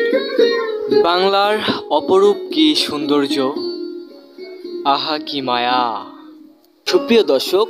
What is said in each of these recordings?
বাংলার অপরূপ কি সৌন্দর্য, আহা কি মায়া। সুপ্রিয় দর্শক,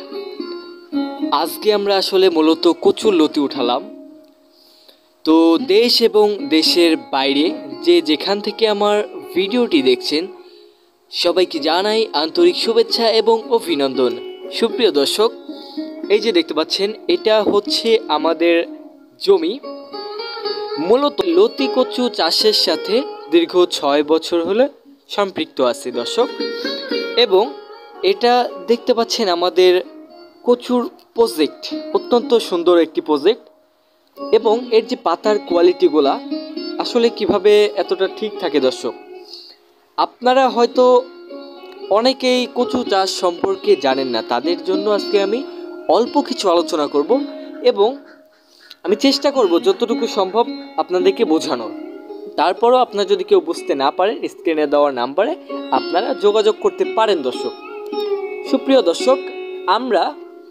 আজকে আমরা আসলে মূলত কচুর লতি উঠালাম। তো দেশ এবং দেশের বাইরে যে যেখান থেকে আমার ভিডিওটি দেখছেন সবাইকে জানাই আন্তরিক শুভেচ্ছা এবং অভিনন্দন। সুপ্রিয় দর্শক, এই যে দেখতে পাচ্ছেন এটা হচ্ছে আমাদের জমি। মূলত লতি কচু চাষের সাথে দীর্ঘ 6 বছর হলে সম্পৃক্ত আছে দর্শক, এবং এটা দেখতে পাচ্ছেন আমাদের কচুর প্রজেক্ট, অত্যন্ত সুন্দর একটি প্রজেক্ট। এবং এর যে পাতার কোয়ালিটিগুলা আসলে কিভাবে এতটা ঠিক থাকে দর্শক, আপনারা হয়তো অনেকেই কচু চাষ সম্পর্কে জানেন না, তাদের জন্য আজকে আমি অল্প কিছু আলোচনা করব এবং আমি চেষ্টা করব যতটুকু সম্ভব আপনাদেরকে বোঝানোর। তারপরও আপনারা যদি কেউ বুঝতে না পারেন, স্ক্রিনে দেওয়ার নাম্বারে আপনারা যোগাযোগ করতে পারেন দর্শক। সুপ্রিয় দর্শক, আমরা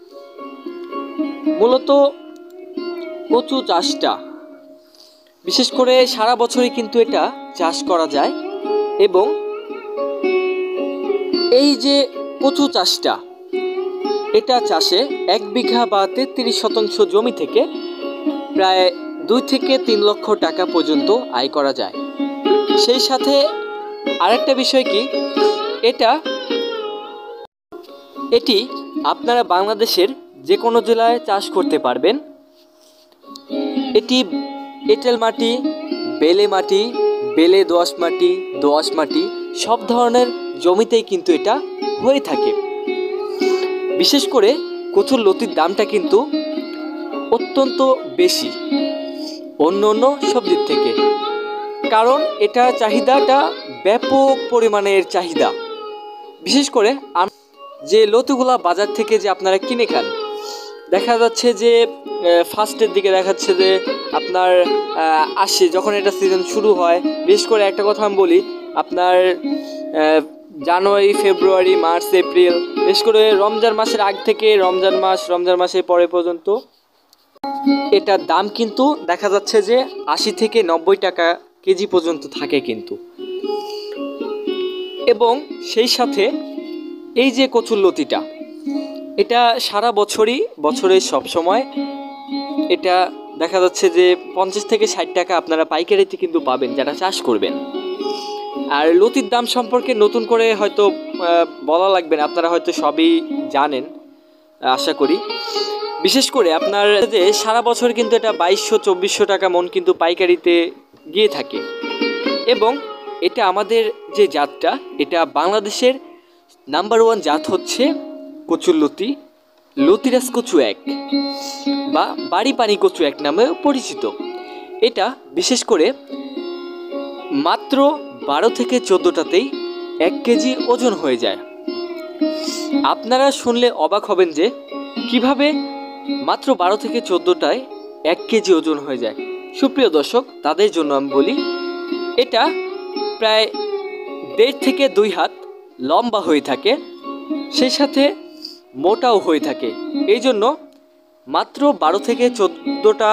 মূলত কচু চাষটা বিশেষ করে সারা বছরই কিন্তু এটা চাষ করা যায়। এবং এই যে কচু চাষটা, এটা চাষে 1 বিঘা বা 33 শতাংশ জমি থেকে প্রায় 2 থেকে 3 লক্ষ টাকা পর্যন্ত আয় করা যায়। সেই সাথে আরেকটা বিষয় কি, এটি আপনারা বাংলাদেশের যে কোনো জেলায় চাষ করতে পারবেন। এটি এঁটেল মাটি, বেলে মাটি, বেলে দোআঁশ মাটি, দোআঁশ মাটি সব ধরনের জমিতেই কিন্তু এটা হয়ে থাকে। বিশেষ করে কচুর লতির দামটা কিন্তু অত্যন্ত বেশি অন্য অন্য সবজির থেকে, কারণ এটা চাহিদাটা ব্যাপক পরিমাণের চাহিদা। বিশেষ করে যে লতিগুলা বাজার থেকে যে আপনারা কিনে খান, দেখা যাচ্ছে যে ফার্স্টের দিকে দেখাচ্ছে যে আপনার আসে যখন এটা সিজন শুরু হয়। বিশেষ করে একটা কথা আমি বলি, আপনার জানুয়ারি, ফেব্রুয়ারি, মার্চ, এপ্রিল, বিশেষ করে রমজান মাসের আগ থেকে রমজান মাসের পরে পর্যন্ত এটার দাম কিন্তু দেখা যাচ্ছে যে 80 থেকে 90 টাকা কেজি পর্যন্ত থাকে কিন্তু। এবং সেই সাথে এই যে কচুর লতিটা, এটা সারা বছরের সব সময় এটা দেখা যাচ্ছে যে 50 থেকে 60 টাকা আপনারা পাইকারিতে কিন্তু পাবেন যারা চাষ করবেন। আর লতির দাম সম্পর্কে নতুন করে হয়তো বলা লাগবে না, আপনারা হয়তো সবই জানেন আশা করি। বিশেষ করে আপনার যে সারা বছর কিন্তু এটা 2200-2400 টাকা মন কিন্তু পাইকারিতে গিয়ে থাকে। এবং এটা আমাদের যে জাতটা, এটা বাংলাদেশের নাম্বার 1 জাত হচ্ছে কচুর লতি, লতিরাজ কচু 1 বা বাড়ি পানি কচু 1 নামে পরিচিত। এটা বিশেষ করে মাত্র 12 থেকে 14টাতেই 1 কেজি ওজন হয়ে যায়। আপনারা শুনলে অবাক হবেন যে কিভাবে মাত্র 12 থেকে 14টায় 1 কেজি ওজন হয়ে যায়। সুপ্রিয় দর্শক, তাদের জন্য আমি বলি, এটা প্রায় 1.5 থেকে 2 হাত লম্বা হয়ে থাকে, সেই সাথে মোটাও হয়ে থাকে। এই জন্য মাত্র 12 থেকে 14টা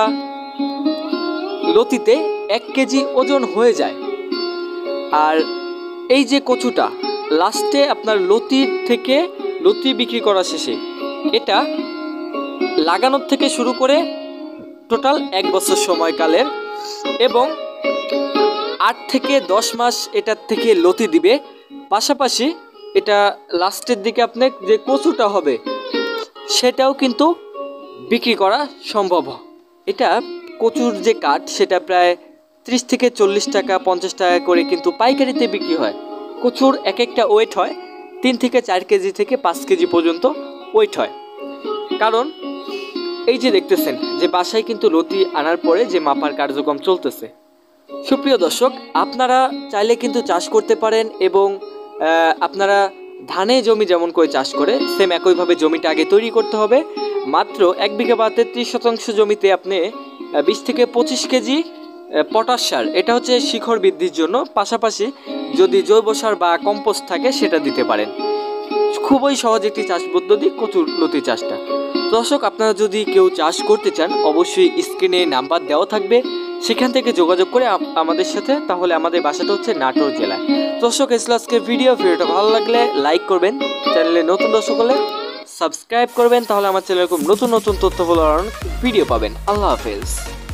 লতিতে 1 কেজি ওজন হয়ে যায়। আর এই যে কচুটা লাস্টে আপনার লতি বিক্রি করা শেষে এটা লাগানোর থেকে শুরু করে টোটাল 1 বছর সময়কালের, এবং 8 থেকে 10 মাস এটার থেকে লতি দিবে। পাশাপাশি এটা লাস্টের দিকে আপনার যে কচুটা হবে সেটাও কিন্তু বিক্রি করা সম্ভব। এটা কচুর যে কাঠ সেটা প্রায় 30 থেকে 40 টাকা 50 টাকা করে কিন্তু পাইকারিতে বিক্রি হয়। কচুর এক একটা ওয়েট হয় 3 থেকে 4 কেজি থেকে 5 কেজি পর্যন্ত ওয়েট হয়। কারণ এই যে দেখতেছেন যে বাসায় কিন্তু লতি আনার পরে যে মাপার কার্যক্রম চলতেছে। সুপ্রিয় দর্শক, আপনারা চাইলে কিন্তু চাষ করতে পারেন। এবং আপনারা ধানে জমি যেমন করে চাষ করে সেম একইভাবে জমিটা আগে তৈরি করতে হবে। মাত্র 1 বিঘা বা 33 শতাংশ জমিতে আপনি 20 থেকে 25 কেজি পটাশ সার, এটা হচ্ছে শিকড় বৃদ্ধির জন্য, পাশাপাশি যদি জৈব সার বা কম্পোস্ট থাকে সেটা দিতে পারেন। খুবই সহজ একটি চাষ পদ্ধতি কচুর লতি চাষটা। দর্শক, আপনারা যদি কেউ চাষ করতে চান অবশ্যই স্ক্রিনে নাম্বার দেওয়া থাকবে, সেখান থেকে যোগাযোগ করে আমাদের সাথে। তাহলে আমাদের বাসাটা হচ্ছে নাটোর জেলায়। দর্শক, এই ছিল আজকের ভিডিওটা ভালো লাগলে লাইক করবেন, চ্যানেলে নতুন দর্শক হলে সাবস্ক্রাইব করবেন, তাহলে আমার চ্যানেলে খুব নতুন নতুন তথ্যবহুল ভিডিও পাবেন। আল্লাহ হাফেজ।